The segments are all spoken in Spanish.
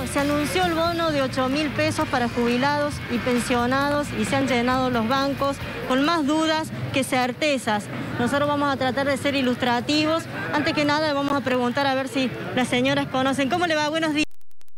se anunció el bono de 8.000 pesos para jubilados y pensionados y se han llenado los bancos con más dudas que certezas. Nosotros vamos a tratar de ser ilustrativos. Antes que nada vamos a preguntar a ver si las señoras conocen. ¿Cómo le va? Buenos días.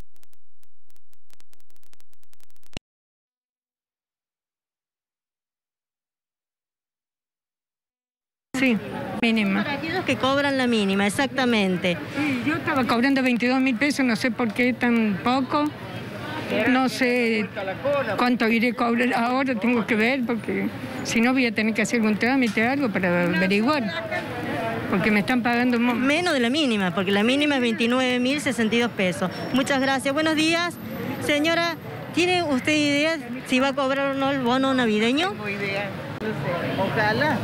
Sí, mínima. Para aquellos que cobran la mínima, exactamente. Sí, yo estaba cobrando 22.000 pesos, no sé por qué tan poco. No sé cuánto iré a cobrar ahora, tengo que ver, porque si no voy a tener que hacer un trámite o algo para averiguar. Porque me están pagando menos de la mínima, porque la mínima es 29.062 pesos. Muchas gracias. Buenos días. Señora, ¿tiene usted idea si va a cobrar o no el bono navideño? No tengo idea, no sé. Ojalá.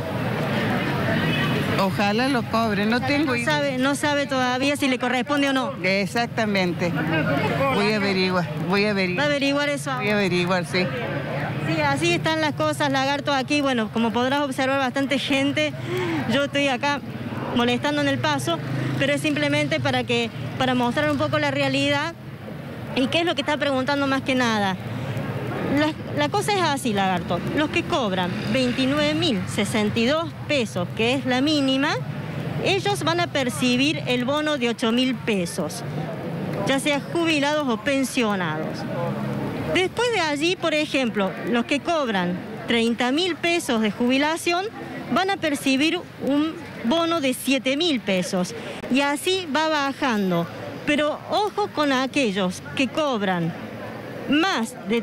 Ojalá lo cobre, no tengo idea. No sabe todavía si le corresponde o no. Exactamente. Voy a averiguar. ¿Va a averiguar eso? Voy a averiguar, sí. Sí, así están las cosas, Lagarto, aquí. Bueno, como podrás observar, bastante gente. Yo estoy acá molestando en el paso, pero es simplemente para mostrar un poco la realidad y qué es lo que está preguntando más que nada. La cosa es así, Lagarto. Los que cobran 29.062 pesos, que es la mínima, ellos van a percibir el bono de 8.000 pesos, ya sea jubilados o pensionados. Después de allí, por ejemplo, los que cobran 30.000 pesos de jubilación van a percibir un bono de 7.000 pesos. Y así va bajando. Pero ojo con aquellos que cobran más de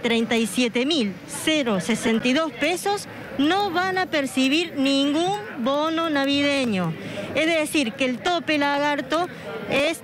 37.062 pesos, no van a percibir ningún bono navideño. Es decir, que el tope, Lagarto, es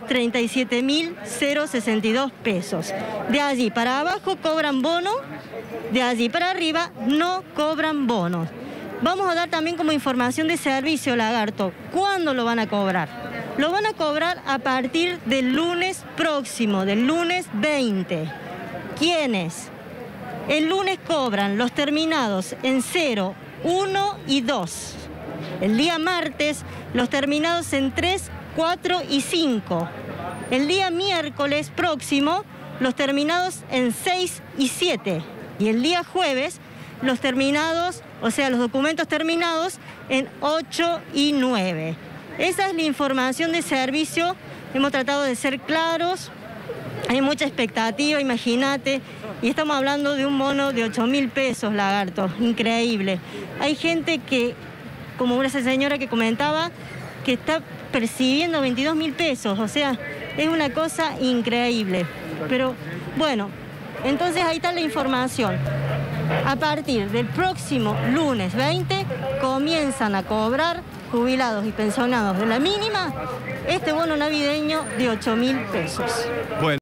37.062 pesos. De allí para abajo cobran bono, de allí para arriba no cobran bonos. Vamos a dar también como información de servicio, Lagarto, ¿cuándo lo van a cobrar? Lo van a cobrar a partir del lunes próximo, del lunes 20. ¿Quiénes? El lunes cobran los terminados en 0, 1 y 2. El día martes los terminados en 3, 4 y 5. El día miércoles próximo los terminados en 6 y 7. Y el día jueves los terminados, o sea, los documentos terminados en 8 y 9. Esa es la información de servicio. Hemos tratado de ser claros. Hay mucha expectativa, imagínate, y estamos hablando de un bono de 8.000 pesos, Lagarto, increíble. Hay gente que, como esa señora que comentaba, que está percibiendo 22.000 pesos, o sea, es una cosa increíble. Pero bueno, entonces ahí está la información. A partir del próximo lunes 20 comienzan a cobrar jubilados y pensionados de la mínima este bono navideño de 8.000 pesos. Bueno.